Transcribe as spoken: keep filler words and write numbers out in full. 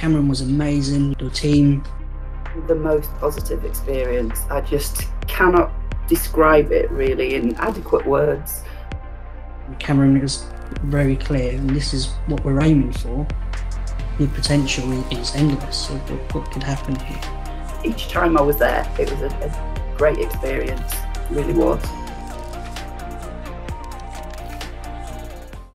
Cameron was amazing, your team. The most positive experience. I just cannot describe it really in adequate words. Cameron is very clear, and this is what we're aiming for. The potential is endless of what could happen here. Each time I was there, it was a, a great experience, it really was.